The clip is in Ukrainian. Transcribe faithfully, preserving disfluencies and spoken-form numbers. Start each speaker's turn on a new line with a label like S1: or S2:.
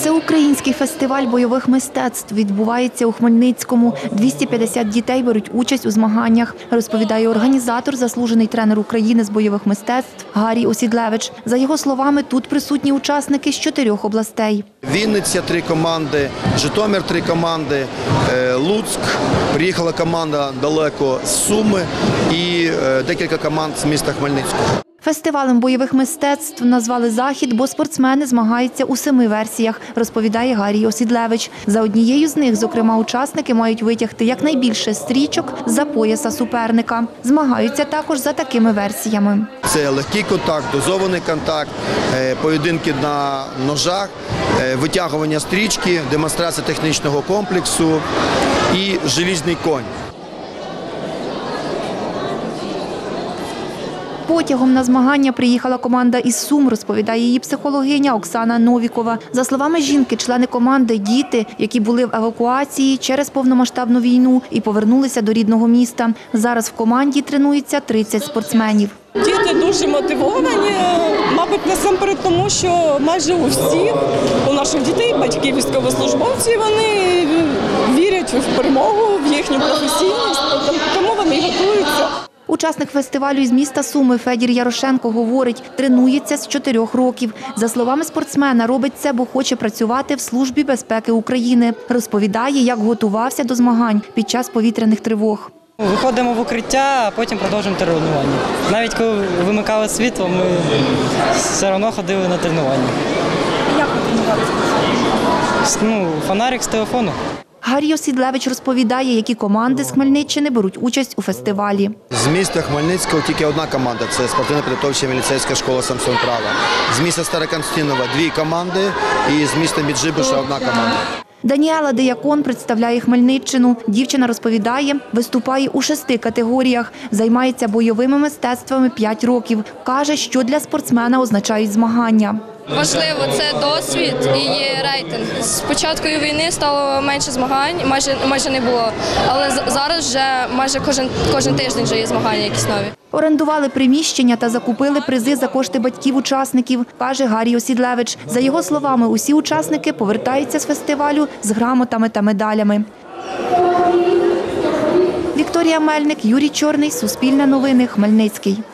S1: Всеукраїнський фестиваль бойових мистецтв відбувається у Хмельницькому. двісті п'ятдесят дітей беруть участь у змаганнях, розповідає організатор, заслужений тренер України з бойових мистецтв Гарій Осідлевич. За його словами, тут присутні учасники з чотирьох областей.
S2: Вінниця – три команди, Житомир – три команди, Луцьк, приїхала команда далеко з Суми і декілька команд з міста Хмельницького.
S1: Фестивалем бойових мистецтв назвали захід, бо спортсмени змагаються у семи версіях, розповідає Гарій Осідлевич. За однією з них, зокрема, учасники мають витягти якнайбільше стрічок з-за пояса суперника. Змагаються також за такими версіями.
S2: Це легкий контакт, дозований контакт, поєдинки на ножах, витягування стрічки, демонстрація технічного комплексу і желізний конь.
S1: Потягом на змагання приїхала команда із Сум, розповідає її психологиня Оксана Новікова. За словами жінки, члени команди – діти, які були в евакуації через повномасштабну війну і повернулися до рідного міста. Зараз в команді тренується тридцять спортсменів.
S3: Діти дуже мотивовані, мабуть, насамперед тому, що майже у всіх, у наших дітей, батьків, військовослужбовців, вони вірять в перемогу, в їхню професійність, тому вони готуються.
S1: Учасник фестивалю із міста Суми Федір Ярошенко говорить, тренується з чотирьох років. За словами спортсмена, робить це, бо хоче працювати в Службі безпеки України. Розповідає, як готувався до змагань під час повітряних тривог.
S4: Виходимо в укриття, а потім продовжуємо тренування. Навіть коли вимикали світло, ми все одно ходили на тренування.
S1: Як ви тренувалися?
S4: Ну, фонарик з телефону.
S1: Гарій Осідлевич розповідає, які команди з Хмельниччини беруть участь у фестивалі.
S2: З міста Хмельницького тільки одна команда – це спортивно-підготовча міліцейська школа «Самсон Права». З міста Староконстантинова – дві команди і з міста Меджибуша – одна команда.
S1: Даніела Деякон представляє Хмельниччину. Дівчина розповідає, виступає у шести категоріях, займається бойовими мистецтвами п'ять років. Каже, що для спортсмена означають змагання.
S5: Важливо, це досвід і рейтинг. З початкою війни стало менше змагань, майже, майже не було. Але зараз вже майже кожен, кожен тиждень вже є змагання якісь нові.
S1: Орендували приміщення та закупили призи за кошти батьків-учасників, каже Гарій Осідлевич. За його словами, усі учасники повертаються з фестивалю з грамотами та медалями. Вікторія Мельник, Юрій Чорний, Суспільне новини, Хмельницький.